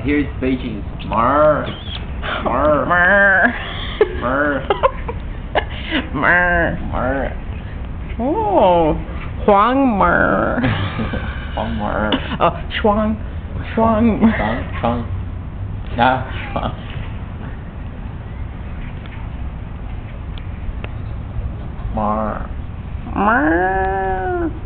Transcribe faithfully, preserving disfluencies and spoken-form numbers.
here is Beijing. Mer. Mer. Mer. Mer. Mer. Mer. Oh, Huang Mer. Huang Mer. Oh, Shuang. Shuang. Shuang. Shuang. Yeah, Shuang. Mer. Mer.